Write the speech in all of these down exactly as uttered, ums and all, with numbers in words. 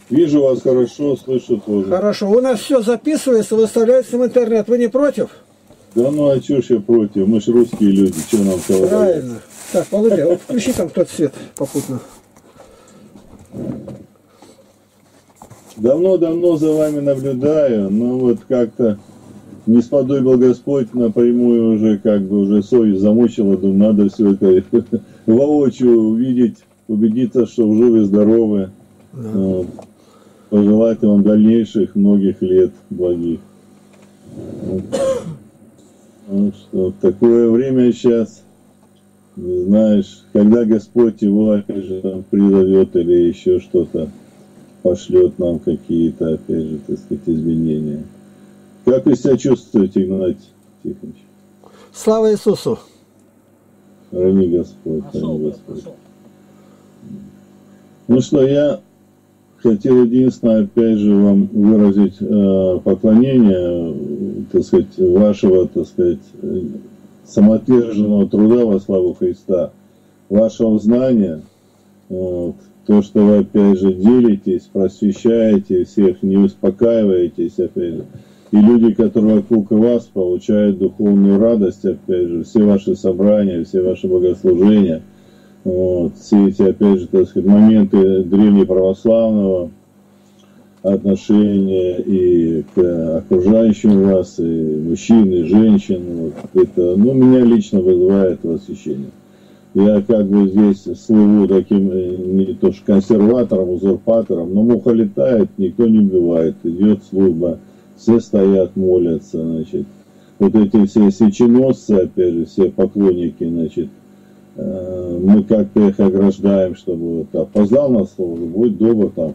Вижу вас хорошо, слышу тоже. Хорошо. У нас все записывается, выставляется в интернет. Вы не против? Да ну а чё ж я против? Мы ж русские люди, чё нам кого? Правильно. Так, Володя, вот включи там тот свет попутно. Давно-давно за вами наблюдаю, но вот как-то не сподобил Господь напрямую уже, как бы уже совесть замучила, думаю, надо все это воочию увидеть, убедиться, что живы, здоровы. Да. Вот. Пожелать вам дальнейших многих лет благих. Вот. Ну, что, такое время сейчас, знаешь, когда Господь его опять же там призовет или еще что-то пошлет нам какие-то, опять же, так сказать, изменения. Как вы себя чувствуете, Игнатий Тихонович? Слава Иисусу! Храни Господь, храни Господь. Ну что, я хотел единственное, опять же, вам выразить э, поклонение, так сказать, вашего, так сказать, самоотверженного труда во славу Христа, вашего знания, вот, то, что вы, опять же, делитесь, просвещаете всех, не успокаиваетесь, опять же. И люди, которые вокруг вас, получают духовную радость, опять же, все ваши собрания, все ваши богослужения, вот, все эти, опять же, так сказать, моменты древнеправославного отношения и к окружающим вас, и мужчин, и женщин, вот, это, ну, меня лично вызывает восхищение. Я как бы здесь слыву таким, не то что консерватором, узурпатором, но муха летает, никто не убивает, идет служба, все стоят, молятся, значит. Вот эти все свеченосцы, опять же, все поклонники, значит, э, мы как-то их ограждаем, чтобы вот, опоздал на службу, будь добр там.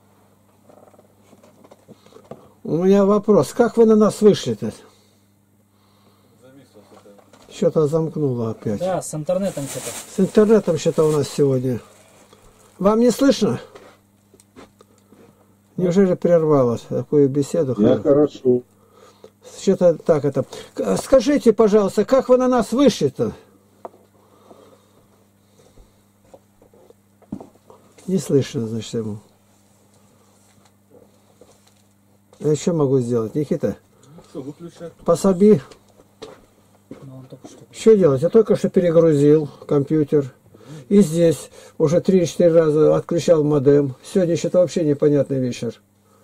У меня вопрос, как вы на нас вышли-то? Что-то замкнуло опять. Да, с интернетом что-то. С интернетом что-то у нас сегодня. Вам не слышно? Неужели прервалось такую беседу? Я хорошо. Что-то так это. Скажите, пожалуйста, как вы на нас вышли-то? Не слышно, значит, ему. Я что могу сделать, Никита? Что, выключай. Пособи. Что делать? Я только что перегрузил компьютер. И здесь уже три-четыре раза отключал модем. Сегодня что-то вообще непонятный вечер.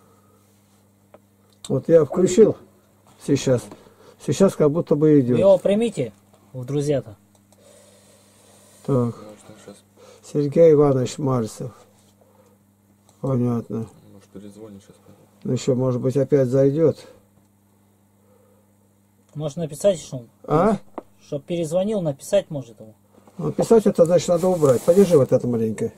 Вот я включил сейчас. Сейчас как будто бы идет. Вы его примите в друзья-то. Так. Сергей Иванович Мальцев. Понятно. Может, перезвонит сейчас. Ну еще, может быть, опять зайдет. Может написать, что он... А? Чтоб перезвонил, написать может ему. Написать это, значит, надо убрать. Подержи вот это маленькое.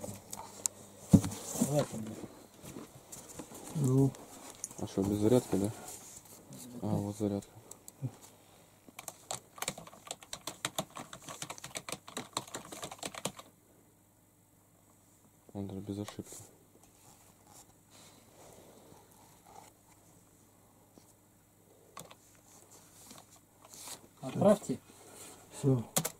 Ну. А что, без зарядки, да? А, вот зарядка. Он даже без ошибки. Отправьте. Все.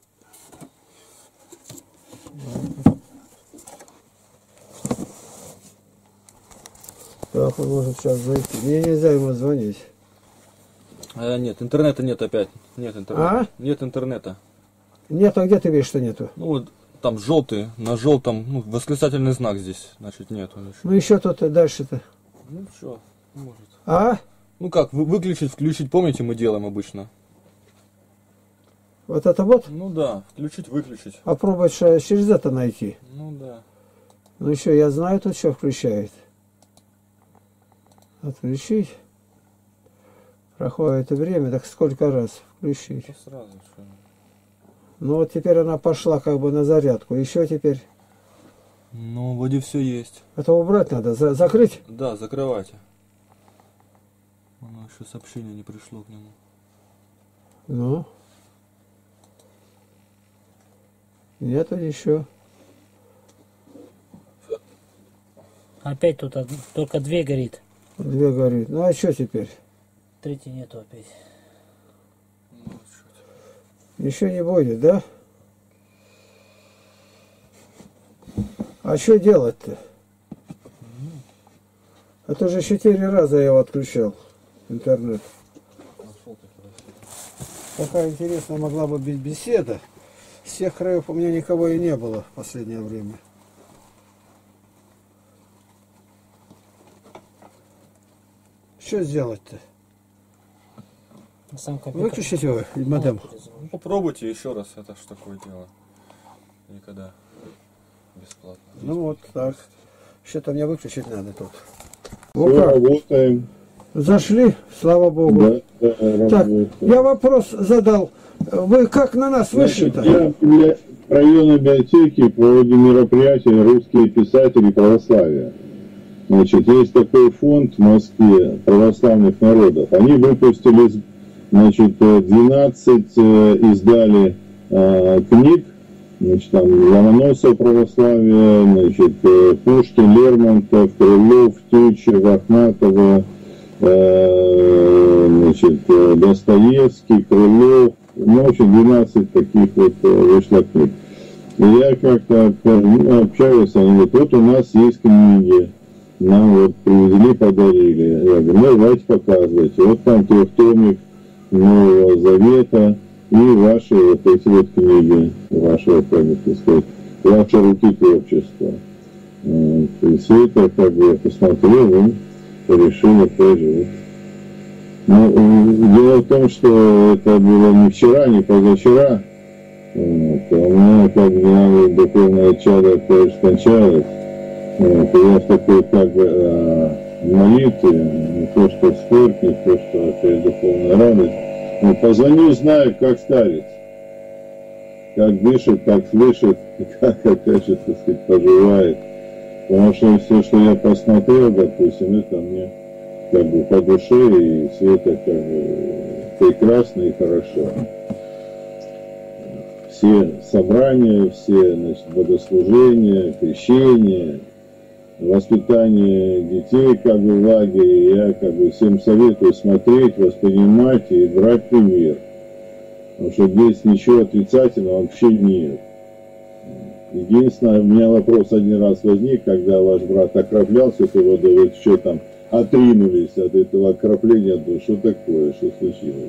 Так, он может сейчас зайти. Мне нельзя ему звонить. А, нет, интернета нет опять. Нет интернета. А? Нет интернета. Нет, а где ты видишь, что нету? Ну вот там желтый, на желтом, ну, восклицательный знак здесь, значит, нету. Еще. Ну еще тут дальше-то. Ну что, может. А? Ну как, вы- выключить, включить, помните, мы делаем обычно? Вот это вот? Ну да, включить, выключить. Попробовать что через это найти. Ну да. Ну еще я знаю, тут что включает. Отключить. Проходит время, так сколько раз включить. Ну, сразу что. Ну вот теперь она пошла как бы на зарядку. Еще теперь. Ну, вроде все есть. Это убрать надо, за закрыть. Да, закрывайте. Оно еще сообщение не пришло к нему. Ну. Нету еще. Опять тут од- только две горит. Две горит. Ну а что теперь? Третьей нету опять. Еще не будет, да? А что делать-то? Это же четыре раза я его отключал, интернет. Такая интересная могла бы быть беседа. С всех краев у меня никого и не было в последнее время. Что сделать-то? Сам компьютер. Выключить его, модем? Ну, попробуйте еще раз, это ж такое дело. Никогда бесплатно. Ну вот так. Что-то мне выключить надо тут. Все, Вот как? работаем. Зашли, слава Богу. Да, да, Так, работаем. я вопрос задал. Вы как на нас Значит, вышли-то? я в районной библиотеке проводим мероприятия «Русские писатели православия». Значит, есть такой фонд в Москве православных народов. Они выпустили, значит, двенадцать э, издали э, книг. Значит, там Ломоносов православие, значит, э, Пушкин, Лермонтов, Крылов, Тютчев, Ахматова, э, значит, э, Достоевский, Крылов. Ну, в общем, двенадцать таких вот э, вышло книг. И я как-то ну, общаюсь, они говорят, вот у нас есть книги. Нам вот привезли, подарили. Я говорю, ну давайте показывайте. Вот там трехтомик Нового Завета и ваши вот эти вот книги, вашего, как бы сказать, ваши руки творчества. Вот. И все это, как бы, я посмотрел и решил опять же. Ну, дело в том, что это было не вчера, не позавчера. Вот. А у меня, как бы, духовное чадо тоже скончалось. Вот, я в такой, как бы, э, молитве, не то что спорт, не то что опять духовная радость. Но позвоню, знаю, как старец, как дышит, как слышит, и как, опять же, так сказать, поживает. Потому что все, что я посмотрел, допустим, это мне как бы по душе, и все это как бы прекрасно и хорошо. Все собрания, все, значит, богослужения, крещения, воспитание детей как бы в лагере, я как бы всем советую смотреть, воспринимать и брать пример. Потому что здесь ничего отрицательного вообще нет. Единственное, у меня вопрос один раз возник, когда ваш брат окроплялся этой водой, вы что там, отринулись от этого окропления, что такое, что случилось?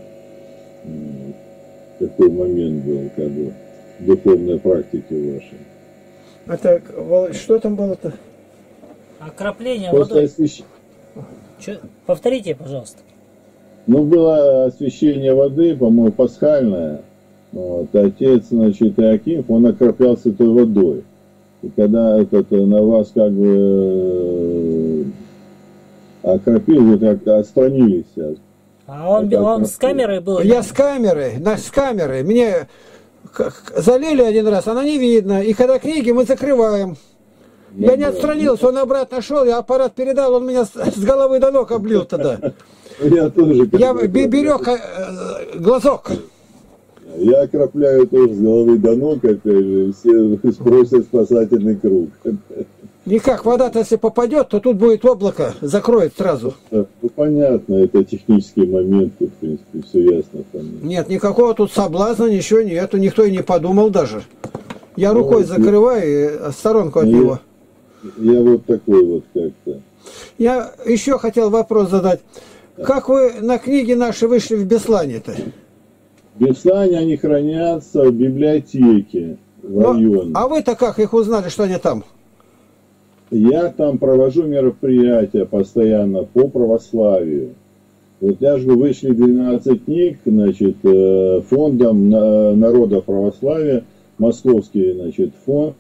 Такой момент был, как бы, в духовной практике вашей. А так, что там было-то? Окропление После водой. освещ... Чё? Повторите, пожалуйста. Ну, было освящение воды, по-моему, пасхальное. Вот. Отец, значит, Иаким, он окроплялся этой водой. И когда этот на вас как бы окропил, вы как-то отстранились. А он, Вот он так, с камерой был? Я с камерой, на, с камерой. Мне залили один раз, она не видно. И когда книги мы закрываем. Ну, я не да. отстранился, он обратно шел, я аппарат передал, он меня с, с головы до ног облил тогда. Я тоже. Я берег э, глазок. Я окропляю тоже с головы до ног, опять же, все спросят спасательный круг. Никак, вода-то если попадет, то тут будет облако, закроет сразу. Ну, понятно, это технический момент, тут, в принципе, все ясно. Понятно. Нет, никакого тут соблазна, ничего нету, никто и не подумал даже. Я рукой Ну, закрываю и сторонку от я, него. Я вот такой вот как-то. Я еще хотел вопрос задать. Как вы на книги наши вышли в Беслане-то? В Беслане они хранятся в библиотеке в Ну, районе. а вы-то как их узнали, что они там? Я там провожу мероприятия постоянно по православию. Вот я же вышли двенадцать книг, значит, фондом народа православия, московский, значит, фонд.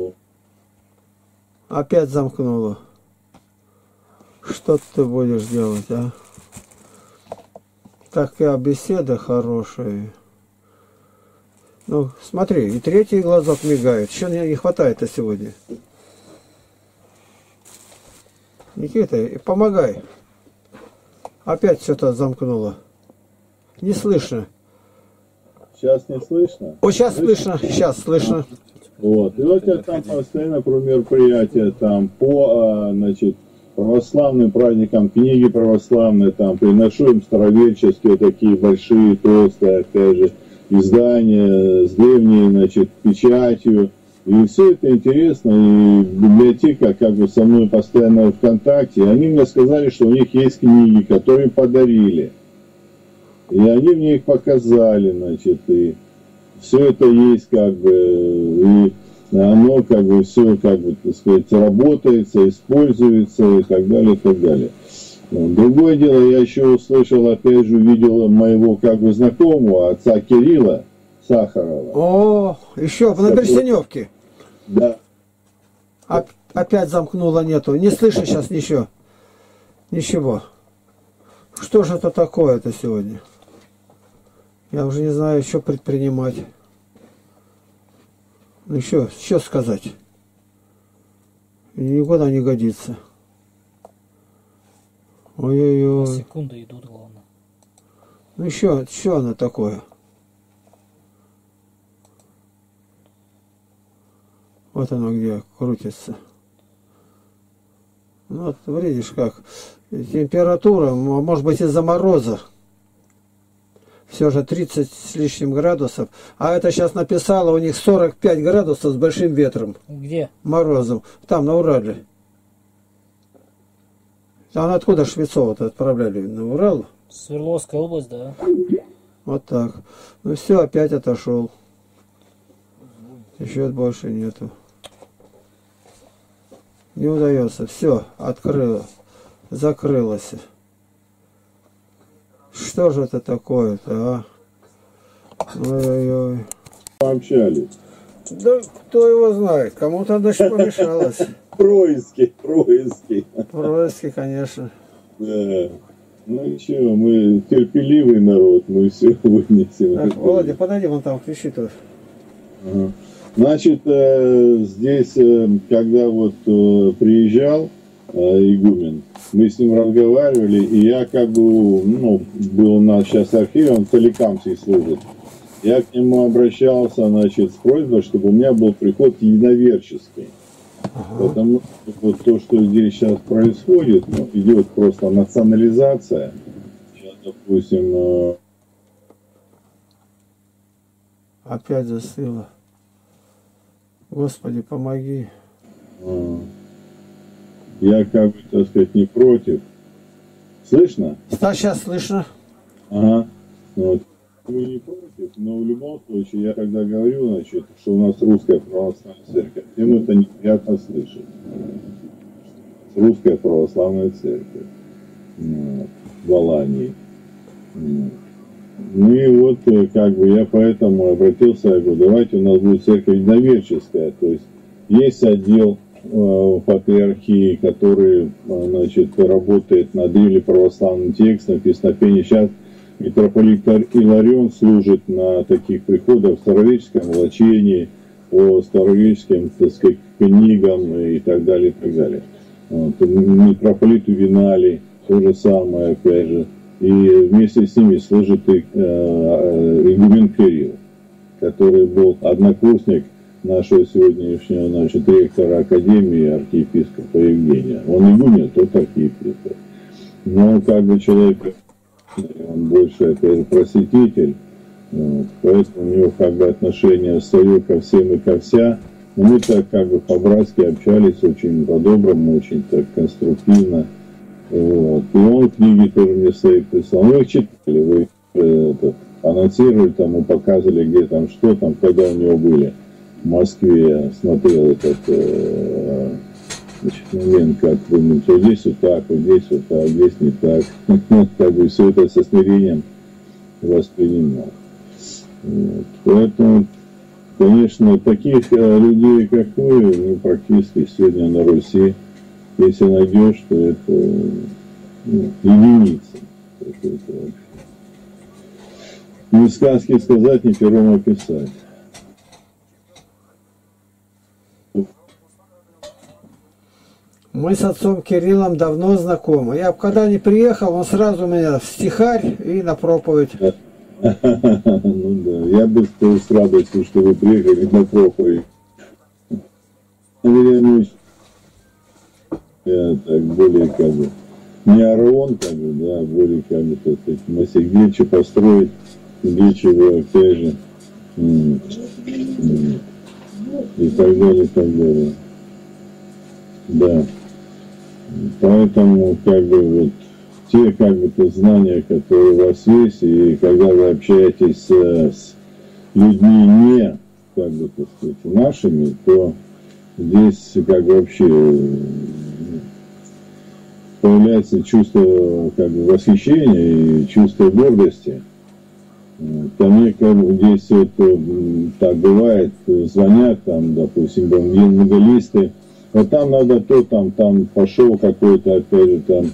Опять замкнуло. Что ты будешь делать, а? Такая беседа хорошая. Ну, смотри, и третий глазок мигает. Что мне не хватает-то сегодня? Никита, помогай. Опять что-то замкнуло. Не слышно. Сейчас не слышно? О, сейчас слышно, сейчас слышно. Вот. И вот я там постоянно про мероприятия там по, значит, православным праздникам, книги православные, там приношу им староверческие такие большие, толстые, опять же, издания с древней, значит, печатью, И все это интересно, и библиотека как бы со мной постоянно в контакте. Они мне сказали, что у них есть книги, которые подарили. И они мне их показали, значит, и все это есть как бы, и оно как бы все, как бы, так сказать, работается, используется и так далее, и так далее. Другое дело, я еще услышал, опять же, видел моего как бы знакомого, отца Кирилла Сахарова. О, еще на Берсеневке. Да. Оп- опять замкнуло, нету. Не слышу сейчас ничего. Ничего. Что же это такое-то сегодня? Я уже не знаю, что предпринимать. Ну еще, что сказать? Никуда не годится. Ой-ой-ой. Секунды идут, главное. Ну еще, что оно такое? Вот оно где крутится. Ну, вот видишь как. Температура, может быть, из-за мороза. Все же тридцать с лишним градусов. А это сейчас написало у них сорок пять градусов с большим ветром. Где? Морозом. Там, на Урале. А откуда Швецова-то отправляли? На Урал? Свердловская область, да. Вот так. Ну все, опять отошел. Еще больше нету. Не удается. Все, открыло. Закрылось. Что же это такое-то, а? Ой-ой-ой. Пообщались. Да кто его знает. Кому-то дочь помешалась. Происки, происки. Происки, конечно. Да. Ну ничего, мы терпеливый народ, мы все вынесем. Так, Володя, подойди вон там, кричи тоже. Ага. Значит, э, здесь, э, когда вот э, приезжал э, игумен, мы с ним разговаривали, и я как бы, ну, был у нас сейчас архив, он в Соликамске служит. Я к нему обращался, значит, с просьбой, чтобы у меня был приход единоверческий. Ага. Потому что вот то, что здесь сейчас происходит, ну, идет просто национализация. Сейчас, допустим... Э... Опять застыло. Господи, помоги. Я как бы, так сказать, не против. Слышно? Да, сейчас слышно. Ага. Вот. Мы не против, но в любом случае, я когда говорю, значит, что у нас русская православная церковь, всем это неприятно слышать. Русская православная церковь. Вот, в Алании. Вот. Ну и вот, как бы, я поэтому обратился, я говорю, давайте у нас будет церковь единоверческая, то есть есть отдел э, в патриархии, который, э, значит, работает над или православным текстом, песнопение. Сейчас митрополит Иларион служит на таких приходах в староверческом волочении, по староверческим, так сказать, книгам и так далее, и так далее. Вот. Митрополиту Винали то же самое, опять же. И вместе с ними служит и э, игумен Кирилл, который был однокурсник нашего сегодняшнего, значит, ректора Академии, архиепископа Евгения. Он игумен, тот архиепископ. Но он как бы человек, он больше, опять же, просветитель, вот, поэтому у него как бы отношение свое ко всем и ко вся. Но мы так как бы по-братски общались, очень по-доброму, очень так конструктивно. Вот. И он книги тоже мне свои прислал. Мы их читали, вы э, это, анонсировали, там, мы показывали, где там, что там, когда у него были. В Москве я смотрел этот э, значит, момент, как вы, вот здесь вот так, вот здесь вот так, здесь не так. Как бы все это со смирением воспринимал. Вот. Поэтому, конечно, таких э, людей, как вы, ну, практически сегодня на Руси, если найдешь, то это, ну, единицы. Это, это ни сказки сказать, ни пером описать. Мы с отцом Кириллом давно знакомы. Я когда не приехал, он сразу меня в стихарь и на проповедь. Ну да, я бы сказал с радостью, что вы приехали на проповедь. Я так более как бы не Аарон, как бы, да, более как бы, так сказать, Моисей, где что построить, где чего, опять же. и так далее, и так далее. Да. Поэтому, как бы, вот, те, как бы, то знания, которые у вас есть, и когда вы общаетесь с, с людьми не, как бы, так сказать, нашими, то здесь, как бы, вообще появляется чувство, как бы, восхищения и чувство гордости. Ко мне, как бы, здесь вот так бывает, звонят, там, допустим, евангелисты, вот там надо то, там, там пошел какой-то, опять же, там,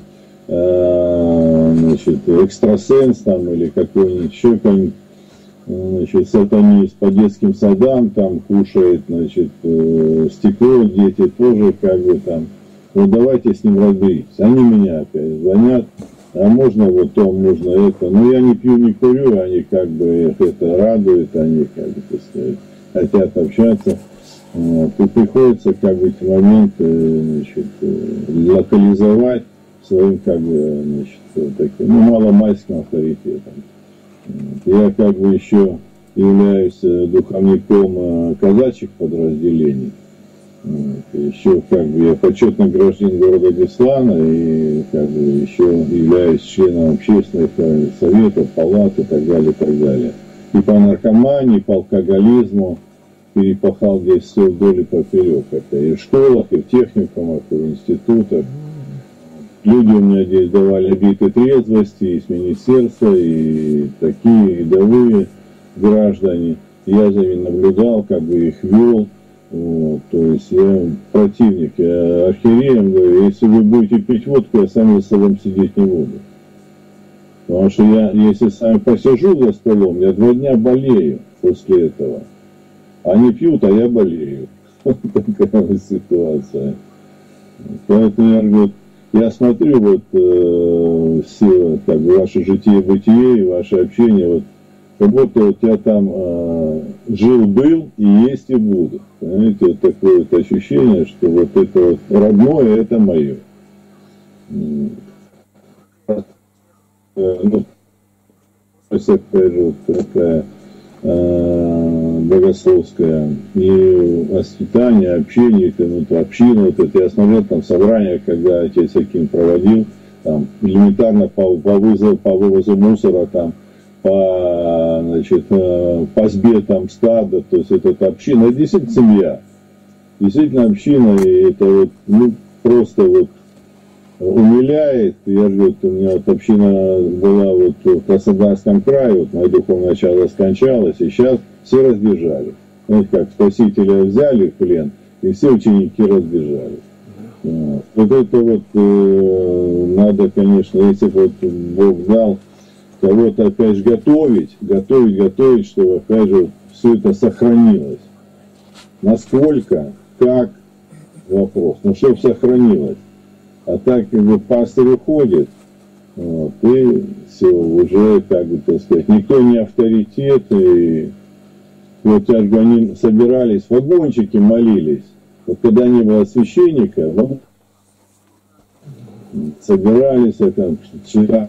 э, значит, экстрасенс, там, или какой-нибудь еще какой-нибудь, значит, сатанист по детским садам, там, кушает, значит, э, стекло, дети тоже, как бы, там, вот давайте с ним разберитесь. Они меня опять звонят, а можно вот то, можно это. Но я не пью, не курю, они, как бы, их это радует, они, как бы, так сказать, хотят общаться. Вот, и приходится, как бы, эти моменты, значит, локализовать своим, как бы, значит, таким, ну, маломальским авторитетом. Вот. Я, как бы, еще являюсь духовником казачьих подразделений. Вот. Еще, как бы, я почетный гражданин города Беслана и, как бы, еще являюсь членом общественных советов, палат и так далее, и так далее. И по наркомании, и по алкоголизму перепахал здесь все вдоль и поперек. Это и в школах, и в техникумах, и в институтах. Люди у меня здесь давали обеты трезвости, и с министерства, и такие рядовые граждане. Я за ними наблюдал, как бы их вел. Вот, то есть я противник, я архиереем говорю, если вы будете пить водку, я сам за столом сидеть не буду. Потому что я, если сам посижу за столом, я два дня болею после этого. Они пьют, а я болею. Такая вот ситуация. Поэтому я говорю, я смотрю вот э, все, как бы, ваше житие-бытие и ваше общение, вот, как будто вот я там э, жил-был и есть и буду. Понимаете, вот такое вот ощущение, что вот это вот родное, это мое. Э, ну, опять же, вот такая э, богословское и воспитание, общение, это, ну, это община, вот это я смотрел там собрания, когда отец Аким проводил, там элементарно по, по вызову, по вывозу мусора, там, по, значит, по сбе там стада, то есть это, это община, это действительно семья, действительно община, и это вот, ну, просто вот умиляет. Я же говорю, у меня вот община была вот в Краснодарском крае, вот мое духовное начало скончалось, и сейчас все разбежали. Знаете, как спасителя взяли в плен, и все ученики разбежали. Вот, вот это вот э, надо, конечно, если вот Бог дал кого-то опять же готовить, готовить, готовить, чтобы опять же все это сохранилось. Насколько, как, вопрос, ну чтобы сохранилось. А так, как бы, пастырь уходит, вот, и все, уже, как бы, так сказать, никто не авторитет, и вот, как бы, они собирались, вагончики молились, вот, когда не было священника, ну, собирались, это, читали,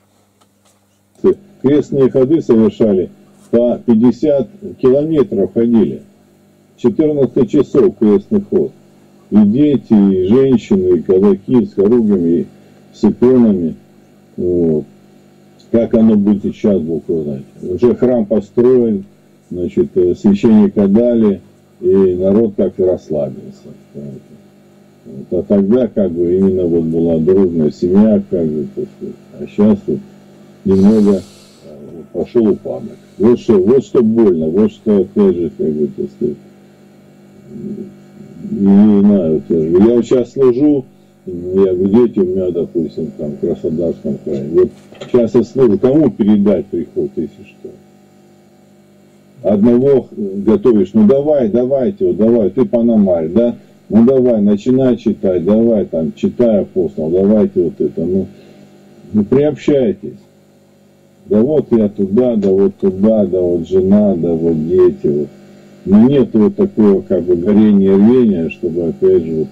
крестные ходы совершали, по пятьдесят километров ходили, четырнадцать часов крестный ход. И дети, и женщины, и казаки с хоругами, и с иконами. Вот. Как оно будет сейчас, Бог знает. Уже храм построен, значит, священника дали, и народ как-то расслабился. Вот. А тогда, как бы, именно вот была дружная семья, как бы, а сейчас вот немного пошел упадок. Вот что, вот что больно, вот что, опять же, как бы, так сказать, не знаю, я вот сейчас служу, я дети у меня, допустим, там в Краснодарском крае. Вот сейчас я служу, кому передать приход, если что? Одного готовишь, ну давай, давайте, вот давай, ты Пономарь, да? Ну давай, начинай читать, давай, там, читай апостол, давайте вот это, ну, ну приобщайтесь. Да вот я туда, да вот туда, да вот жена, да вот дети, вот. Но нет вот такого, как бы, горения, рвения, чтобы, опять же, вот,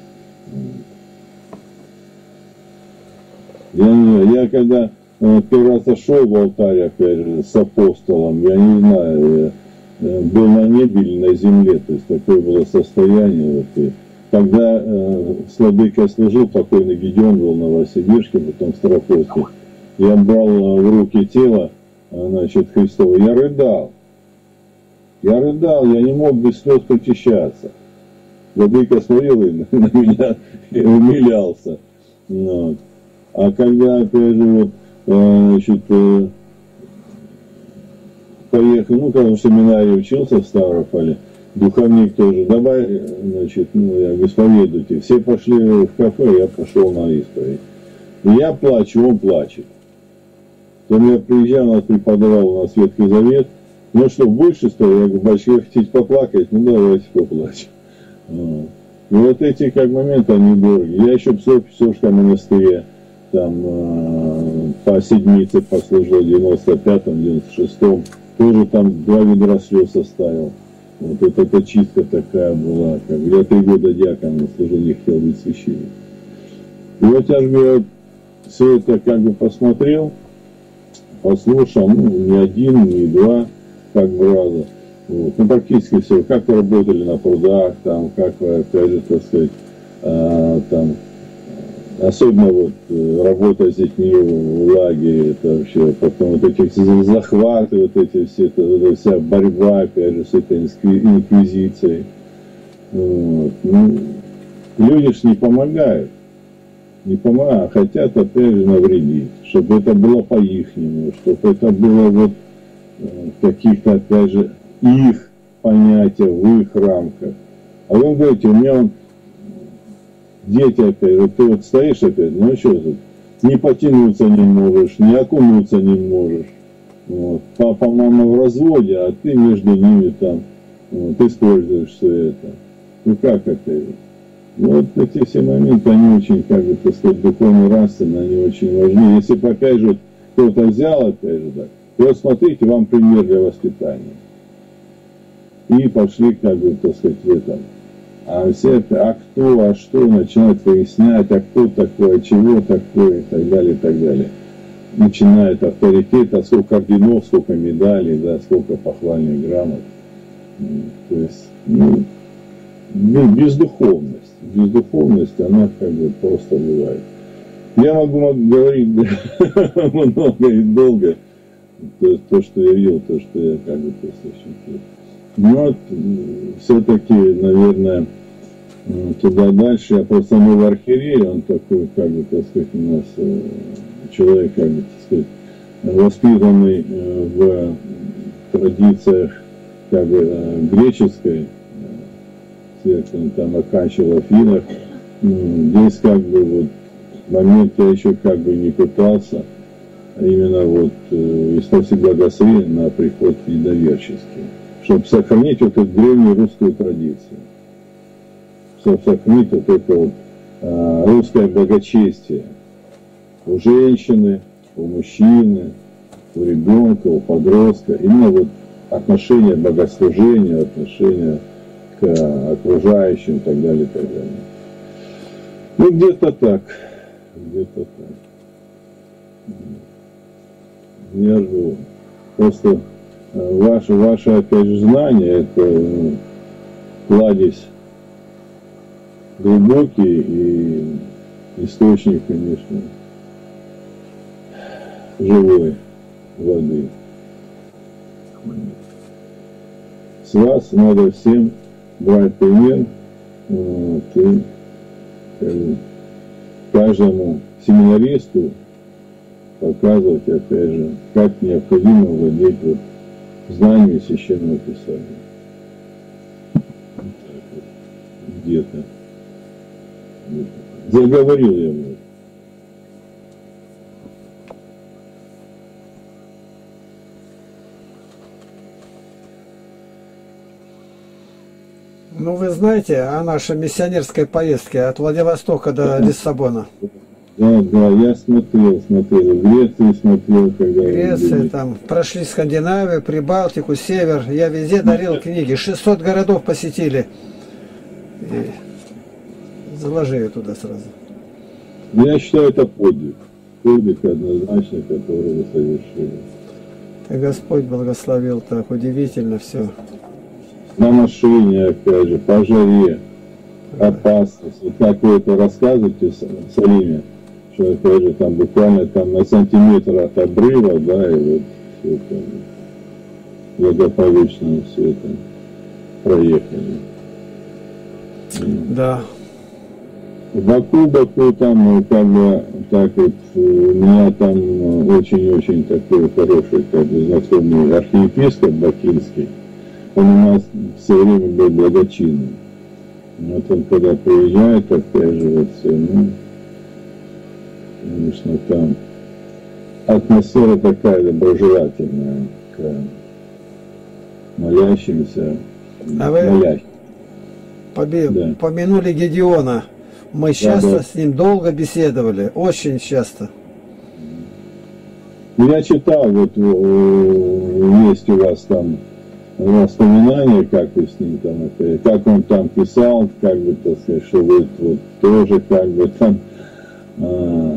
я, не, я когда э, первый раз зашел в алтарь, опять же, с апостолом, я не знаю, э, был на небе или на земле, то есть такое было состояние. Вот, и когда э, с владыкой служил, покойный Гедеон был в Новосибирске, потом в Старополске, я брал в руки тело, значит, Христово, я рыдал. Я рыдал, я не мог без слез причащаться. Владыка смотрел и на меня и умилялся. Вот. А когда, опять же, вот, значит, поехал, ну, когда в семинаре учился в Ставрополе, духовник тоже, давай, значит, ну, я исповедуйте. Все пошли в кафе, я пошел на исповедь. И я плачу, он плачет. Потом я приезжал, нас преподавал на Ветхий Завет. Ну что, больше что? Я говорю, батюшка, вы хотите поплакать? Ну давайте поплачем. Вот. И вот эти как моменты, они дороги. Я еще в Псовском монастыре там э, по седмице послужил в девяносто пятом, девяносто шестом. Тоже там два ведра слез оставил. Вот это, это чистка такая была. Как, я три года дьяконом служил, не хотел быть священником. И вот я же говорю, все это как бы посмотрел, послушал, ну, не один, не два, как бы раза. Вот. Ну, практически все, как вы работали на прудах, там, как вы, опять же, так сказать, а, там, особенно вот работа с детьми в лагере, это вообще, потом вот эти захваты, вот эти все, это, вот вся борьба, опять же, с этой инквизицией. Вот. Ну, люди ж не помогают. Не помогают, а хотят опять же навредить, чтобы это было по-ихнему, чтобы это было вот в каких-то, опять же, их понятиях, в их рамках. А вы говорите, у меня он, дети опять, вот ты вот стоишь опять, ну что тут, не потянуться не можешь, не окунуться не можешь. Вот. Папа, мама в разводе, а ты между ними там, вот, используешь все это. Ну как это? Вот эти все моменты, они очень, как бы, так сказать, духовно нравственно, они очень важны. Если бы, опять же, кто-то взял, опять же, так, и вот смотрите, вам пример для воспитания. И пошли, как бы, так сказать, в этом. А все это, а кто, а что, начинают выяснять, а кто такой, а чего такое, и так далее, и так далее. Начинает авторитет, а сколько орденов, сколько медалей, да, сколько похвальных грамот. То есть, ну, бездуховность. Бездуховность, она как бы просто бывает. Я могу, могу говорить много и долго, то, то, что я видел, то, что я как бы просто ощутил. Но вот, все-таки, наверное, туда дальше, я просто новый архиерей, он такой, как бы, так сказать, у нас человек, как бы, так сказать, воспитанный в традициях, как бы, греческой, он там оканчивал в Афинах. Здесь как бы вот момент я еще как бы не пытался именно вот э, исполнить благословение на приход недоверческий, чтобы сохранить вот эту древнюю русскую традицию, чтобы сохранить вот это вот э, русское благочестие у женщины, у мужчины, у ребенка, у подростка, именно вот отношение богослужения, отношение к окружающим и так далее, и так далее. Ну, где-то так. Где-то так. Я жду. Просто ваше, ваше, опять же, знание, это ну, кладезь глубокий и источник, конечно, живой воды. С вас надо всем брать пример, вот, и э, каждому семинаристу показывать, опять же, как необходимо владеть вот знаниями Священного Писания. Где-то. Заговорил я много. Ну, вы знаете о нашей миссионерской поездке от Владивостока до Лиссабона? Да, да, я смотрел, смотрел, в Греции смотрел, когда... Греция, там, прошли Скандинавию, Прибалтику, Север, я везде дарил книги, шестьсот городов посетили. И заложи ее туда сразу. Я считаю, это подвиг, подвиг однозначно, который вы совершили. И Господь благословил так, удивительно все. На машине, опять же, по жаре, опасность. Вот как вы это рассказываете, Салиме, что, опять же, там буквально там на сантиметр от обрыва, да, и вот все это благополучно все это проехали. Да. Баку, Баку, там, ну, как бы, так вот, у меня там очень-очень такой хороший, как бы, знакомый архиепископ бакинский. Он у нас все время был благочинным. Вот он когда приезжает, опять же, вот все, ну, конечно, там атмосфера такая доброжелательная к молящимся, А вы молящим. поби- Да. помянули Гедеона. Мы часто да. с ним долго беседовали, очень часто. Я читал, вот э, есть у вас там воспоминания, как вы с ним там, это, как он там писал, как бы, так сказать, что вы вот тоже как бы там а,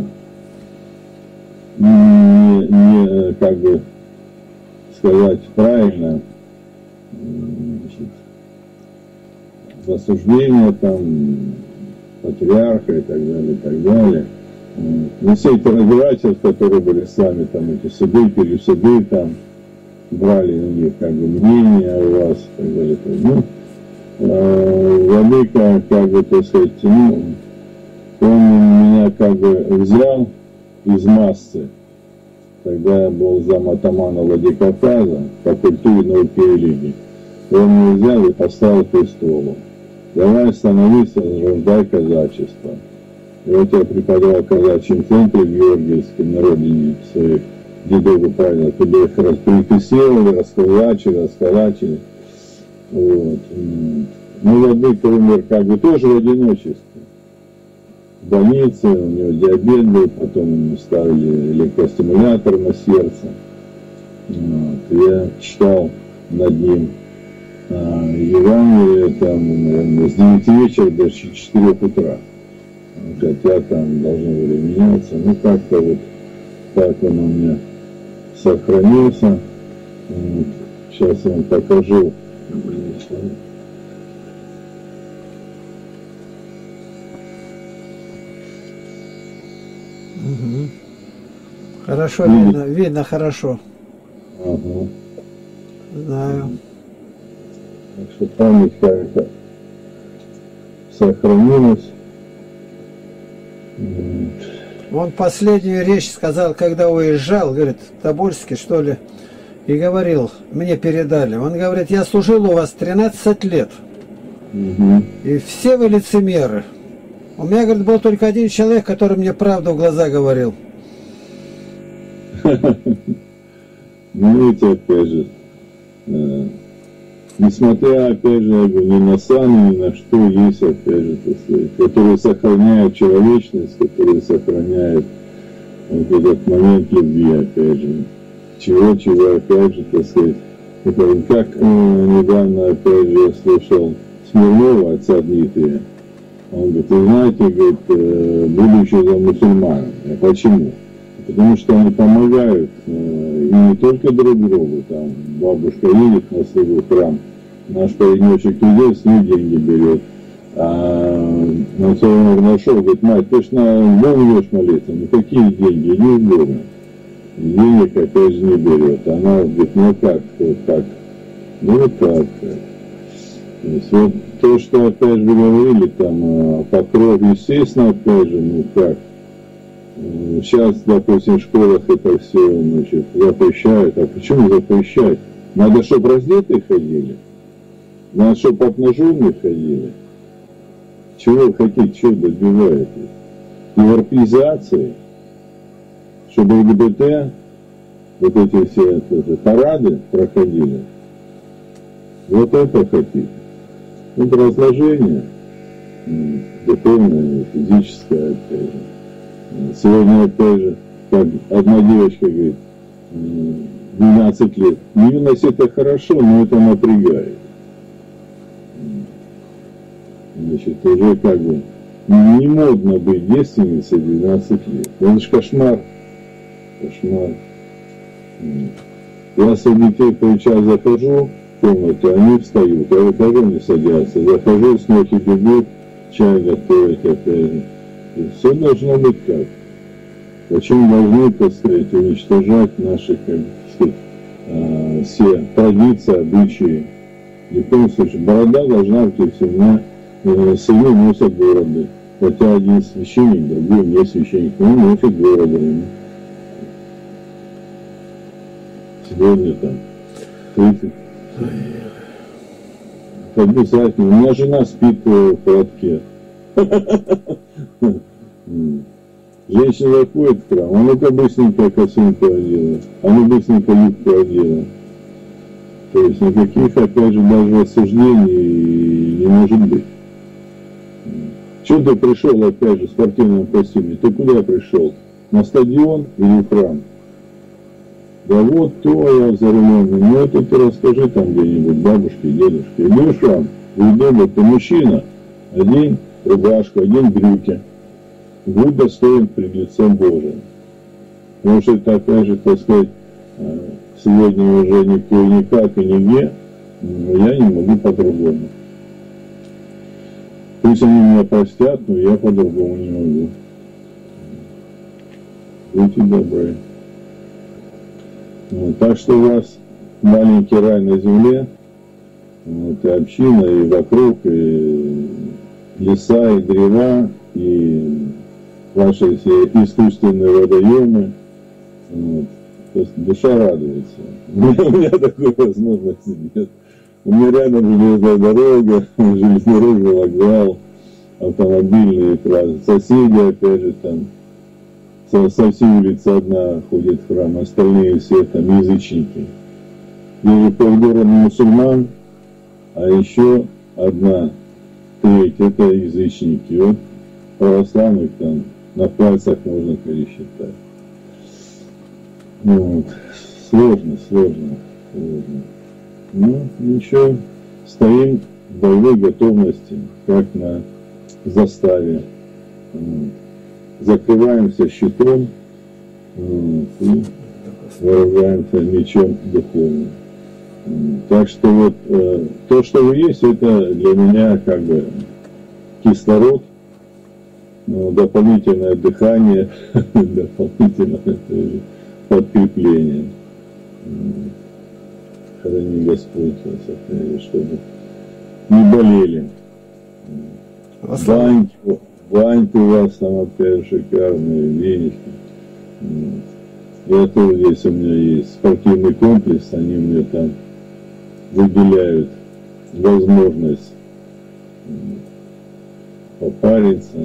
не, не, как бы сказать правильно, значит, в осуждение там патриарха и так далее, и так далее. Не все эти разбирательства, которые были с вами, там эти суды, пересуды, там брали у них как бы мнение о вас и так далее. Ну, э, владыка, как бы, так сказать, ну, он меня как бы взял из массы, когда я был зам атамана Владикавказа по культуре, науке и религии. Он меня взял и поставил к престолу. Давай становись, возрождай казачество. И вот я преподавал в казачьем центре в Георгиевске, на родине своих дедов и прадедов. Туда их переписывали, раскулачили, расколачили. Вот. Ну, владыка умер как бы тоже в одиночестве. В больнице, у него диабет был, потом ему ставили электростимулятор на сердце. Вот. Я читал над ним а, Евангелие там, наверное, с девяти вечера до четырёх утра. Хотя там должны были меняться. Ну, как-то вот так он у меня сохранился. Вот. Сейчас я вам покажу. Угу. Хорошо, видно, видно хорошо. Ага. Знаю. Так что память как-то сохранилась. Он последнюю речь сказал, когда уезжал, говорит, в Тобольске, что ли, и говорил, мне передали. Он говорит, я служил у вас тринадцать лет, Угу. и все вы лицемеры. У меня, говорит, был только один человек, который мне правду в глаза говорил. Ну, видите, опять же, э, несмотря, опять же, я говорю, ни на сами, ни на что, есть, опять же, так сказать, которые сохраняют человечность, которые сохраняют вот этот момент любви, опять же. Чего-чего, опять же, так сказать. Это, как э, недавно, опять же, я слышал Смирнова, отца Дмитрия. Он говорит, вы знаете, говорит, э, будущее за мусульманами. А почему? Потому что они помогают, э, и не только друг другу, там, бабушка едет на свой храм, наш паренечек идет, с ней деньги берет. А на своем нашел, говорит, мать, ты ж на Бога идешь молиться, ну какие деньги, иди в Бога. Денег опять же не берет. Она говорит, ну как, вот так, ну вот так. То есть вот то, что опять же вы говорили, там, покров, естественно, опять же, ну как, сейчас, допустим, в школах это все, значит, запрещают. А почему запрещают? Надо, чтобы раздетые ходили. Надо, чтобы обнаженные ходили. Чего вы хотите, чего добиваетесь? Европеизации? Чтобы ЛГБТ, вот эти все это, парады проходили. Вот это хотите. Это разложение духовное, физическое, опять же. Сегодня, опять же, как одна девочка говорит, двенадцать лет. Юность это хорошо, но это напрягает. Значит, уже как бы не модно быть девственницей двенадцать лет. Это же кошмар. Кошмар. Я с детей сейчас захожу в комнату, они встают, я выхожу, они садятся, захожу, снохи бегут, чай готовить опять. И все должно быть так. Почему должны, так сказать, уничтожать наши, как сказать, э, все традиции, обычаи? Ни в коем случае. Борода должна быть, если у меня э, сыны носят бороды. Хотя один священник, другой не священник, но он носит бороды. Сегодня там тридцать. Как бы сказать, у меня жена спит в платке. Женщина заходит в храм, а ну-ка быстренько косынку одела, а ну быстренько юбку одела. То есть никаких, опять же, даже осуждений не может быть. Что ты пришел, опять же, в спортивном костюме? Ты куда пришел? На стадион или в храм? Да вот то я за рулем. Ну это ты расскажи там где-нибудь бабушке, дедушке. Иди в храм, удобно, ты мужчина, одень рубашку, одень брюки. Будь достоин пред лицом Божиим. Потому что это, опять же, так сказать, сегодня уже никто и никак, и нигде, но я не могу по-другому. Пусть они меня простят, но я по-другому не могу. Будьте добры. Вот, так что у вас маленький рай на земле, вот, и община, и вокруг, и леса, и древа, и ваши все искусственные водоемы. Вот. То есть душа радуется. У меня, у меня такой возможности нет. У меня рядом железная дорога, железнодорожный вокзал, автомобильные классы. Соседи, опять же, там, со, со всей улицы одна ходит в храм, остальные все там язычники. Вижу полгорода мусульман, а еще одна треть это язычники. Вот православных там на пальцах можно пересчитать. Вот. Сложно, сложно, сложно. Ну, ничего, стоим в боевой готовности, как на заставе. Вот. Закрываемся щитом вот, и вооружаемся мечом духовным. Вот. Так что вот э, то, что вы есть, это для меня как бы кислород, ну, дополнительное дыхание, дополнительное подкрепление. Храни Господь вас, чтобы не болели. Баньки, баньки у вас там опять шикарные, веники. Я тоже здесь у меня есть спортивный комплекс, они мне там выделяют возможность попариться.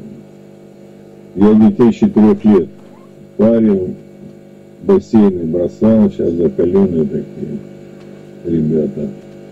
Я детей с четырех лет парил, бассейны бросал, сейчас закаленные такие ребята.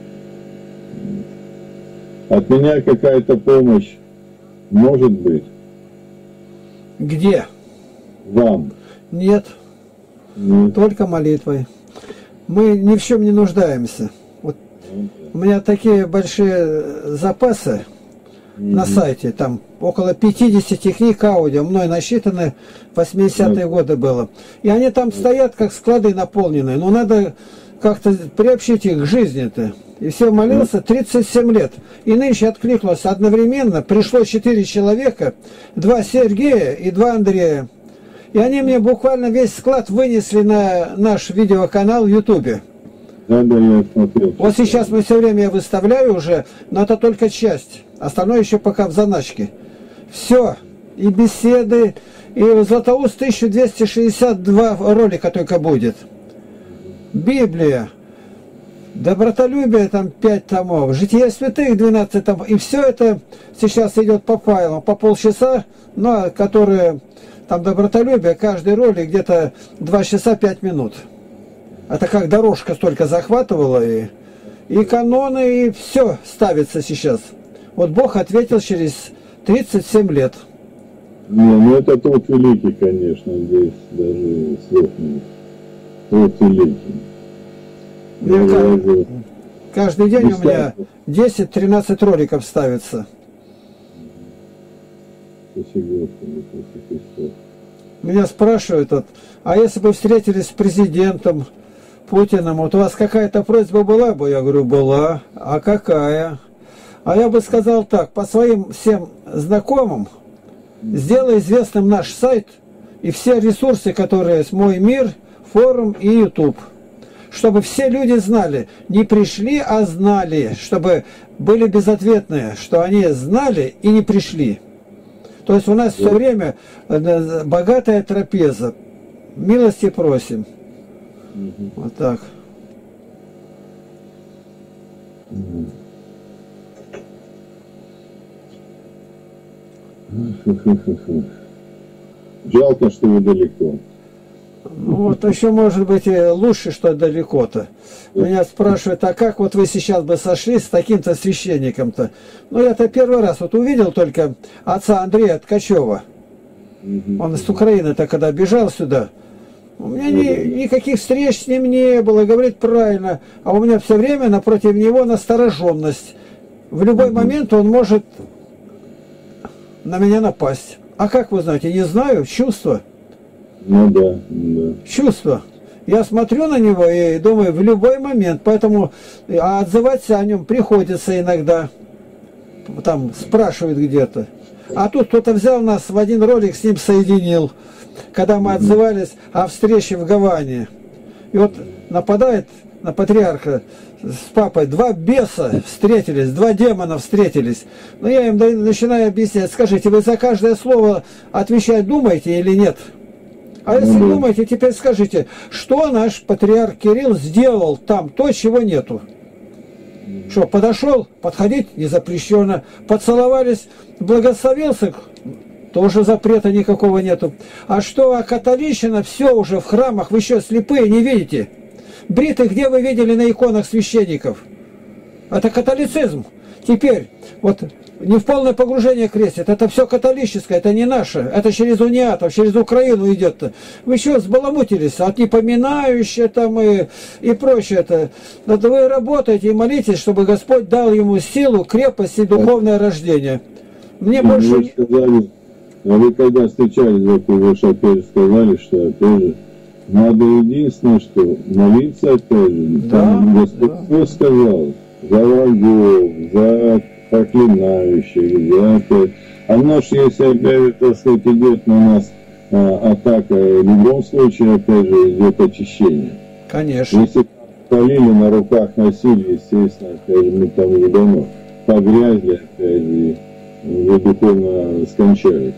От меня какая-то помощь может быть? Где? Вам? Нет. Нет. Только молитвой. Мы ни в чем не нуждаемся. Вот у меня такие большие запасы mm-hmm. на сайте, там около пятидесяти книг аудио, мной насчитаны, восьмидесятые mm-hmm. годы было. И они там стоят, как склады наполненные. Но надо как-то приобщить их к жизни-то. И все молился тридцать семь лет. И нынче откликнулось одновременно. Пришло четыре человека, два Сергея и два Андрея. И они мне буквально весь склад вынесли на наш видеоканал в Ютубе. Да, да, я смотрел. Вот сейчас мы все время я выставляю уже, но это только часть. Остальное еще пока в заначке. Все. И беседы, и Златоуст тысяча двести шестьдесят два ролика только будет. Библия. Добротолюбие, там пять томов, Житие святых двенадцать томов, и все это сейчас идет по файлам, по полчаса, но которые, там добротолюбие, каждый ролик где-то два часа пять минут. Это как дорожка столько захватывала, и, и каноны, и все ставится сейчас. Вот Бог ответил через тридцать семь лет. Не, ну это тот великий, конечно, здесь даже слов нет. Тот великий. Я каждый, каждый день у меня десять-тринадцать роликов ставится. Меня спрашивают, а если бы встретились с президентом, Путиным. Вот у вас какая-то просьба была бы? Я говорю, была. А какая? А я бы сказал так, по своим всем знакомым, сделай известным наш сайт и все ресурсы, которые есть, «Мой мир», форум и YouTube. Чтобы все люди знали, не пришли, а знали, чтобы были безответные, что они знали и не пришли. То есть у нас все время богатая трапеза. Милости просим. Угу. Вот так. Жалко, что вы далеко. Ну, вот еще может быть и лучше, что далеко-то. Меня спрашивают, а как вот вы сейчас бы сошлись с таким-то священником-то? Ну, я-то первый раз вот увидел только отца Андрея Ткачева. Он из Украины-то когда бежал сюда. У меня ни, никаких встреч с ним не было, говорит правильно. А у меня все время напротив него настороженность. В любой момент он может на меня напасть. А как вы знаете, не знаю, чувство. Ну да, да. Чувство. Я смотрю на него и думаю, в любой момент. Поэтому а отзываться о нем приходится иногда. Там спрашивают где-то. А тут кто-то взял нас в один ролик, с ним соединил. Когда мы отзывались о встрече в Гаване. И вот нападает на патриарха с папой. Два беса встретились, два демона встретились. Но я им начинаю объяснять. Скажите, вы за каждое слово отвечать думаете или нет? А если mm-hmm. думаете, теперь скажите, что наш патриарх Кирилл сделал там, то, чего нету? Mm-hmm. Что, подошел, подходить не запрещено. Поцеловались, благословился, тоже запрета никакого нету. А что, а католичина, все уже в храмах, вы еще слепые, не видите? Бритых где вы видели на иконах священников? Это католицизм. Теперь, вот не в полное погружение крестят, это все католическое, это не наше, это через униатов, через Украину идет-то. Вы что, сбаламутились? От непоминающие там и, и прочее это. Надо вы работаете и молитесь, чтобы Господь дал ему силу, крепость и духовное рождение. Мне и больше... Вы сказали, а вы когда встречались, вы же опять сказали, что опять же, надо единственное, что молиться опять же. Да, там Господь да. сказал, за врагов, за проклинающих, за опять. А нож, если опять, так сказать, идет на нас а, атака, в любом случае, опять же, идет очищение. Конечно. Если полили на руках носили, естественно, опять же, мы там уже давно погрязли, опять же, уже духовно скончались.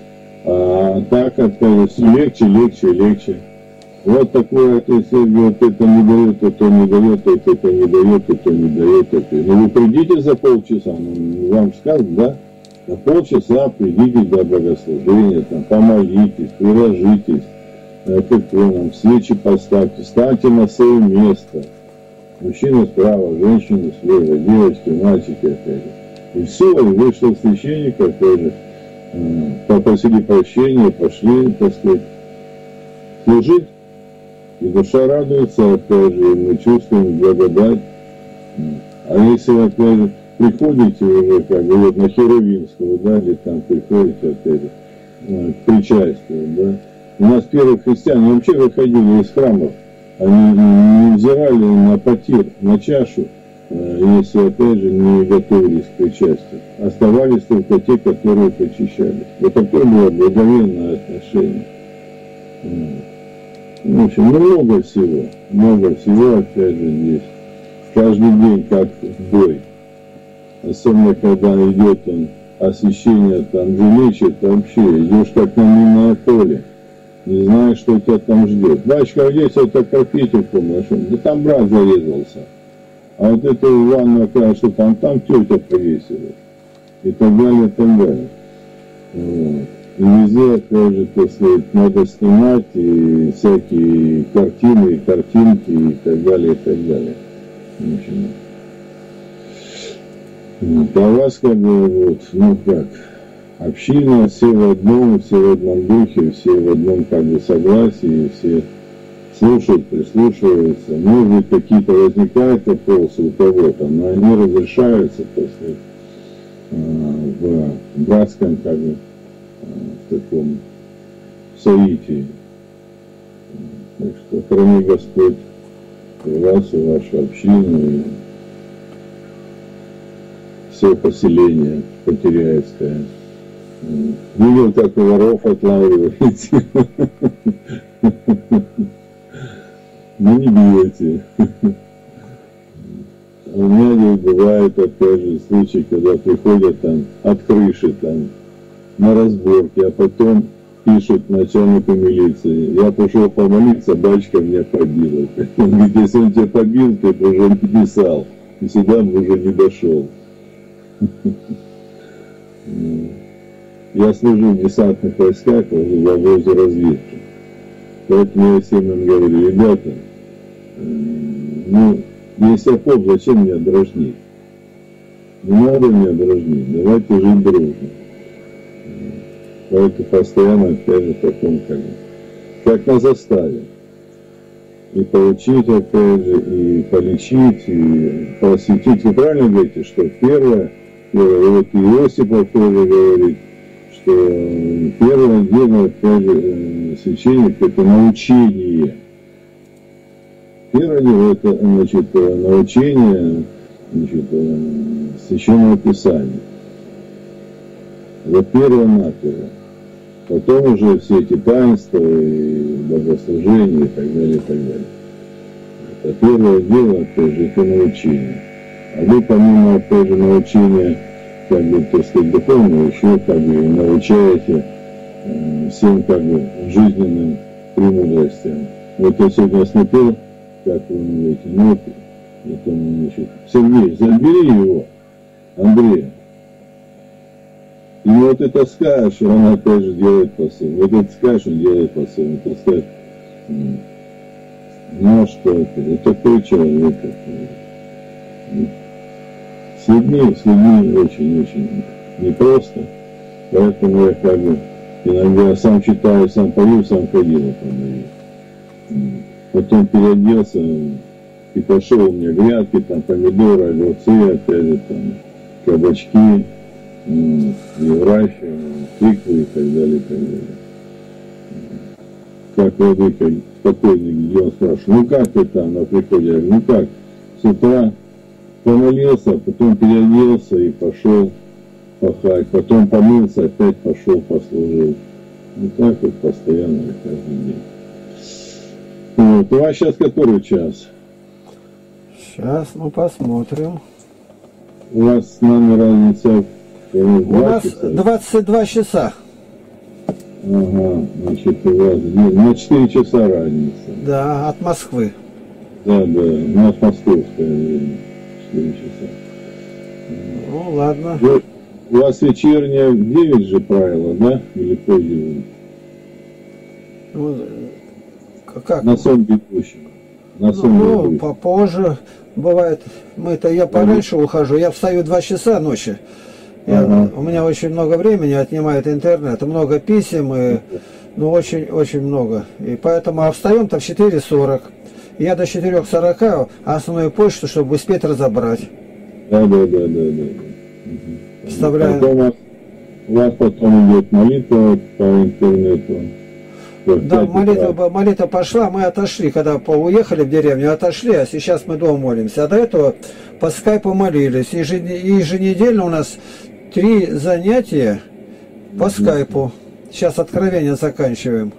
А так, опять же, легче, легче, легче. Вот такое, то есть, вот это не дает, это не дает, это, это не дает, это не дает, это. Ну вы придите за полчаса, ну, вам скажут, да? За полчаса придите до богослужения, там, помолитесь, приложитесь к иконам, свечи поставьте, станьте на свое место. Мужчина справа, женщина слева, девочки, мальчики, опять же. И все, и вышел священник, опять же, попросили прощения, пошли, так сказать, служить. И душа радуется, опять же, мы чувствуем благодать. А если, опять же, приходите уже, как бы, вот на Херувимскую, да, или там приходите, опять же, к причастию, да. У нас первые христиане вообще выходили из храмов, они не взирали на потир, на чашу, если, опять же, не готовились к причастию. Оставались только те, которые причащались. Вот такое было благовенное отношение. В общем, ну, много всего, много всего, опять же, здесь. Каждый день как бой. Особенно, когда идет он, освещение там жилища, вообще идешь как на минное поле. Не знаешь, что тебя там ждет. Батюшка, здесь вот окропите, помнишь, да там брат зарезался. А вот это Иван окажет, что там, там тетя повесила. И так далее, и так далее. Вот. И везде, опять же, так сказать, надо снимать и всякие картины, картинки и так далее, и так далее. В общем, вот. А у вас как бы вот, ну как, община, все в одном, все в одном духе, все в одном как бы согласии, все слушают, прислушиваются. Может быть, какие-то возникают вопросы у кого-то, но они разрешаются, так сказать, в братском как бы в таком соитии. Так что храни Господь и вас, и вашу общину, и все поселение Потеряевское. Видел, как вы воров отлавливаете. Ну, не бьете. У меня бывает, опять же, случаи, когда приходят там от крыши там на разборки, а потом пишут начальнику милиции: я пошел помолиться, батюшка меня побил. Он говорит: если он тебя побил, ты бы уже не писал, и сюда бы уже не дошел. Я служу в десантных войсках в обозе разведки. Поэтому я всем им говорю: ребята, ну, если я поп, зачем меня дрожнить? Не надо меня дрожнить, давайте жить дружно. Поэтому постоянно, опять же, в таком, как, как на заставе. И получить, опять же, и полечить, и просветить. Вы правильно говорите, что первое, вот Иосипов тоже говорит, что первое дело, опять же, священник — это научение. Первое дело — это, значит, научение, значит, священного писания. Вот первое-наперво. Потом уже все эти таинства и богослужения и так далее, и так далее. Это первое дело, опять же, это научение. А вы, помимо, опять же, научения, как бы, так сказать, духовного, еще, как бы, научаете э, всем, как бы, жизненным премудростям. Вот я сегодня смотрел, как вы говорите, ну, это, значит, Сергей, забери его, Андрея. И вот это скажешь, он опять же делает по-своему. Вот это скажешь, он делает по-своему. Это скажешь, ну а что это? Это такой человек. С людьми, с людьми очень-очень непросто. Поэтому я, как бы, иногда сам читаю, сам пою, сам ходил. Потом переоделся и пошел, у меня грядки, там помидоры, огурцы, опять же, там кабачки. Еврахия, тыквы и так далее, и так далее. Как владыка спокойный Гедеон спрашивает: ну как ты там на приходе? Я говорю: ну как? С утра помолился, потом переоделся и пошел пахать, потом помылся, опять пошел, послужил. И так вот постоянно, каждый день. Вот. У вас сейчас который час? Сейчас мы посмотрим. У вас с нами разница. У нас двадцать два часа. Ага, значит, у вас на четыре часа разница. Да, от Москвы. Да, да, у нас московское время, четыре часа. Ну, ладно. Вы, у вас вечернее в девять же правило, да? Или позже? Ну, как? На сон бегущих. На сон ну, бегущих. попозже бывает. Мы-то, я пораньше ухожу, я встаю два часа ночи. Я, ага. У меня очень много времени отнимает интернет, много писем, и, ну очень-очень много. И поэтому а встаем-то в четыре сорок. Я до четырёх сорока основную почту, чтобы успеть разобрать. Да, да, да, да, да. Вставляю. Потом у вас, у вас потом идет молитва по интернету. Да, молитва, молитва пошла, мы отошли, когда уехали в деревню, отошли, а сейчас мы дома молимся. А до этого по скайпу молились. Еженедельно у нас три занятия по скайпу. Сейчас откровение заканчиваем.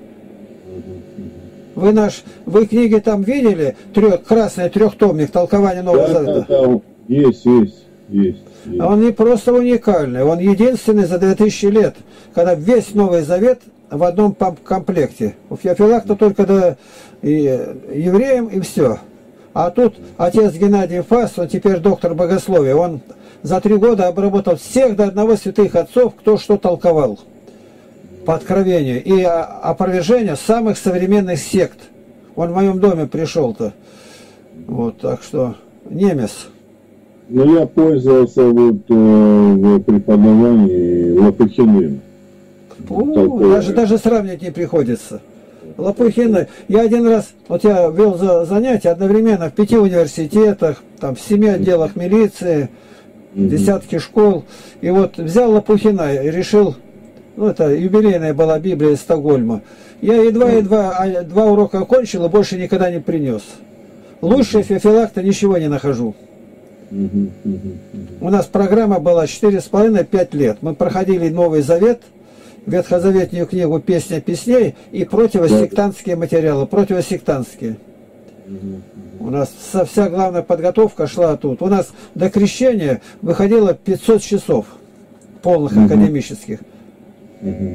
Вы наш, вы книги там видели? Трех, красный трехтомник, толкование Нового да, Завета. Да, да, есть, есть, есть, есть. А он не просто уникальный, он единственный за две тысячи лет, когда весь Новый Завет в одном комплекте. У Феофилакта только до и евреям и все. А тут отец Геннадий Фас, он теперь доктор богословия, он за три года обработал всех до одного святых отцов, кто что толковал по откровению. И опровержение самых современных сект. Он в моем доме пришел-то. Вот, так что немец. Ну, я пользовался вот э, в преподавании Лопухиным. Даже, даже сравнивать не приходится. Лопухина. Я один раз, вот я вел за занятия одновременно в пяти университетах, там в семи отделах милиции, mm-hmm. десятки школ. И вот взял Лопухина и решил, ну это юбилейная была Библия из Стокгольма. Я едва-едва два урока окончил и больше никогда не принес. Лучше феофилакта ничего не нахожу. Мгм, мгм, мгм. У нас программа была четыре с половиной — пять лет. Мы проходили Новый Завет, ветхозаветную книгу «Песня песней» и противосектантские материалы, противосектантские. Мгм, У нас со- вся главная подготовка шла тут. У нас до крещения выходило пятьсот часов полных Мгм. академических. мгм.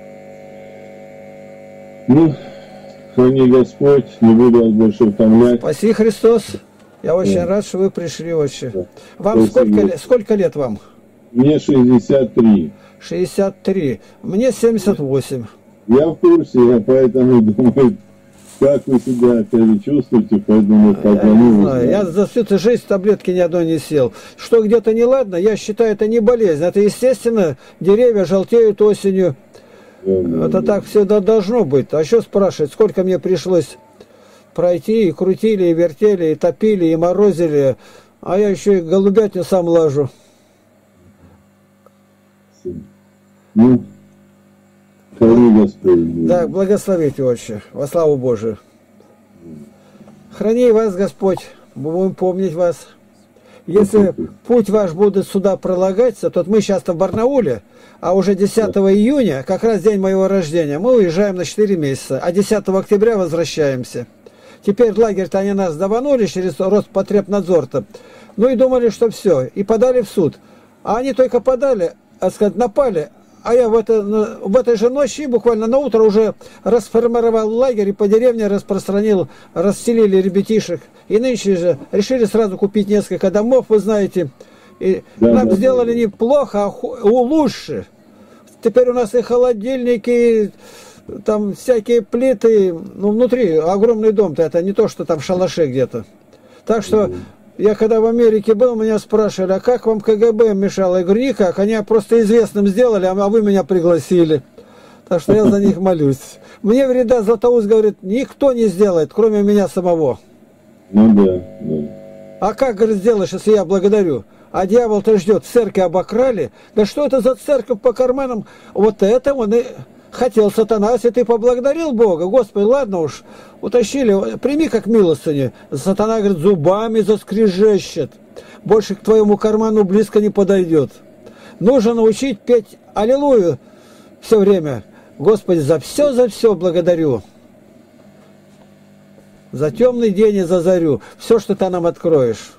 Ну, храни Господь, не буду вас больше утомлять. Спаси Христос. Я очень Да. рад, что вы пришли вообще. Да. Вам Спасибо. сколько, лет- сколько лет вам? Мне шестьдесят три. шестьдесят три. Мне семьдесят восемь. Я в курсе, я поэтому думаю, как вы себя опять чувствуете, поэтому Я позвонил. не знаю, я за всю эту жизнь таблетки ни одной не сел. Что где-то неладно, я считаю, это не болезнь. Это естественно, деревья желтеют осенью. Это так всегда должно быть. А еще спрашивать, сколько мне пришлось пройти, и крутили, и вертели, и топили, и морозили. А я еще и голубятню сам лажу. Ну, храни Господь. Да, благословите, Отче, во славу Божию. Храни вас, Господь, мы будем помнить вас. Если путь ваш будет сюда пролагаться, то мы сейчас-то в Барнауле, а уже десятого июня, как раз день моего рождения, мы уезжаем на четыре месяца, а десятого октября возвращаемся. Теперь лагерь-то они нас даванули через Роспотребнадзор-то. Ну и думали, что все, и подали в суд. А они только подали, так сказать, напали. А я в, это, в этой же ночи, буквально на утро, уже расформировал лагерь и по деревне распространил, расселили ребятишек. И нынче же решили сразу купить несколько домов, вы знаете. И да, нам да, сделали да. не плохо, а ху- лучше. Теперь у нас и холодильники, там всякие плиты. Ну, внутри огромный дом-то, это не то, что там в шалаше где-то. Так что... Я когда в Америке был, меня спрашивали, а как вам КГБ мешало? Я говорю, никак, они просто известным сделали, а вы меня пригласили. Так что я за них молюсь. Мне вреда Златоуст говорит, никто не сделает, кроме меня самого. Ну да, да. А как, говорит, сделаешь, если я благодарю? А дьявол-то ждет, церковь обокрали. Да что это за церковь по карманам? Вот это он и хотел сатана. Если ты поблагодарил Бога, Господи, ладно уж, утащили, прими как милостыню. Сатана, говорит, зубами заскрежещет. Больше к твоему карману близко не подойдет. Нужно научить петь аллилуйю все время. Господи, за все, за все благодарю. За темный день и за зарю. Все, что ты нам откроешь.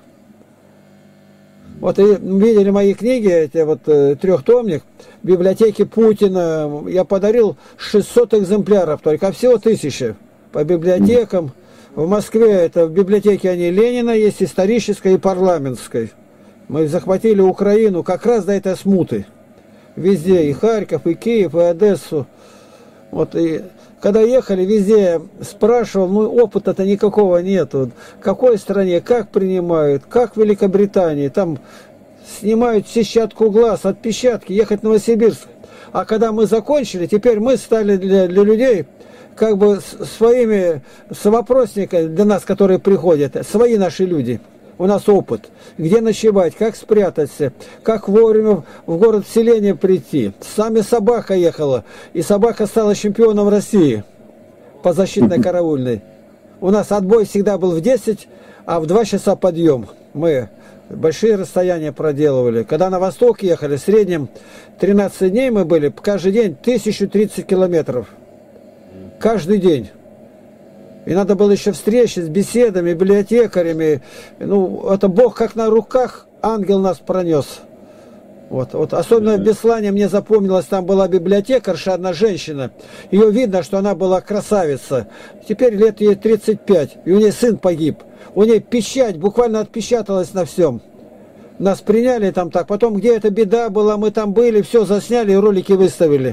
Вот и видели мои книги, эти вот э, трехтомник, в библиотеке Путина. Я подарил шестьсот экземпляров, только всего тысяча. По библиотекам. В Москве это в библиотеке они Ленина есть, исторической и парламентской. Мы захватили Украину как раз до этой смуты. Везде, и Харьков, и Киев, и Одессу. Вот и когда ехали, везде спрашивал, ну опыта-то никакого нету. В какой стране, как принимают, как в Великобритании. Там снимают сетчатку глаз, отпечатки, ехать в Новосибирск. А когда мы закончили, теперь мы стали для, для людей как бы своими совопросниками, для нас, которые приходят, свои наши люди. У нас опыт, где ночевать, как спрятаться, как вовремя в город-селение прийти. С нами собака ехала, и собака стала чемпионом России по защитной караульной. У нас отбой всегда был в десять, а в два часа подъем. Мы большие расстояния проделывали. Когда на восток ехали, в среднем тринадцать дней мы были, каждый день тысяча тридцать километров. Каждый день. И надо было еще встречи с беседами, библиотекарями. Ну, это Бог как на руках, ангел нас пронес. Вот, вот. Особенно в Беслане мне запомнилось, там была библиотекарша, одна женщина. Ее видно, что она была красавица. Теперь лет ей тридцать пять, и у нее сын погиб. У нее печать буквально отпечаталась на всем. Нас приняли там так. Потом, где эта беда была, мы там были, все засняли и ролики выставили.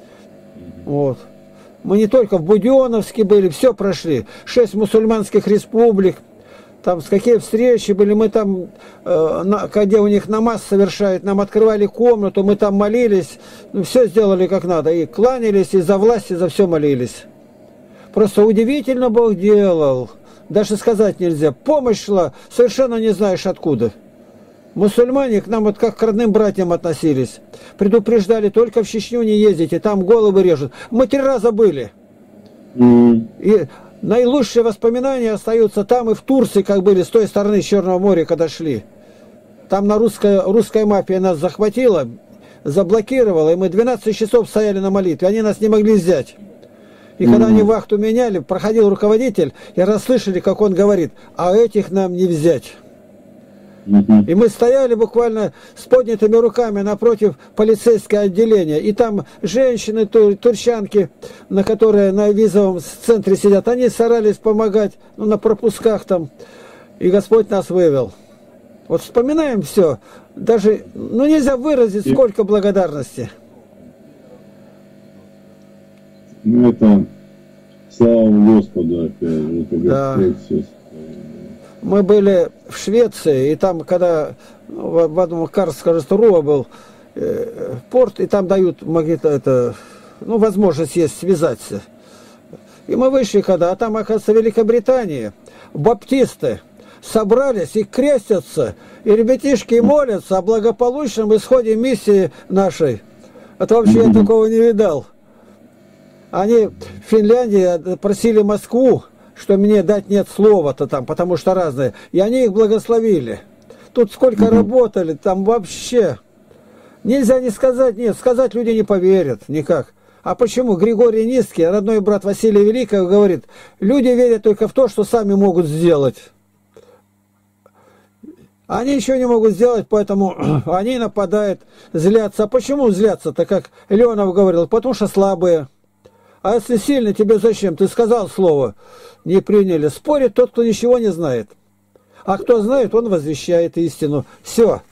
Вот. Мы не только в Буденновске были, все прошли. Шесть мусульманских республик. Там с какие встречи были, мы там, э, на, где у них намаз совершают, нам открывали комнату, мы там молились. Ну, все сделали как надо. И кланялись, и за власть, и за все молились. Просто удивительно Бог делал. Даже сказать нельзя. Помощь шла, совершенно не знаешь откуда. Мусульмане к нам вот как к родным братьям относились. Предупреждали, только в Чечню не ездите, там головы режут. Мы три раза были. Mm. И Наилучшие воспоминания остаются там и в Турции, как были, с той стороны Черного моря, когда шли. Там на русская, русская мафия нас захватила, заблокировала, и мы двенадцать часов стояли на молитве, они нас не могли взять. И когда они вахту меняли, проходил руководитель, и расслышали, как он говорит, а этих нам не взять. И мы стояли буквально с поднятыми руками напротив полицейского отделения. И там женщины, тур, турчанки, на которые на визовом центре сидят, они старались помогать, ну, на пропусках там. И Господь нас вывел. Вот вспоминаем все. Даже, ну, нельзя выразить, сколько благодарности. Ну, это слава Господу, опять же, это Да. Господь все. Мы были в Швеции, и там, когда ну, в одном Карлского был э, порт, и там дают магнит, это, ну, возможность есть связаться. И мы вышли когда, а там, оказывается, Великобритания, баптисты собрались и крестятся, и ребятишки молятся о благополучном исходе миссии нашей. Это вообще я такого не видал. Они в Финляндии просили Москву, что мне дать нет слова-то там, потому что разные. И они их благословили. Тут сколько mm-hmm. работали, там вообще. Нельзя не сказать, нет, сказать люди не поверят никак. А почему? Григорий Низкий, родной брат Василия Великого, говорит, люди верят только в то, что сами могут сделать. Они ничего не могут сделать, поэтому они нападают, злятся. А почему злятся-то, как Леонов говорил? Потому что слабые. А если сильно, тебе зачем? Ты сказал слово, не приняли. Спорит тот, кто ничего не знает. А кто знает, он возвещает истину. Все.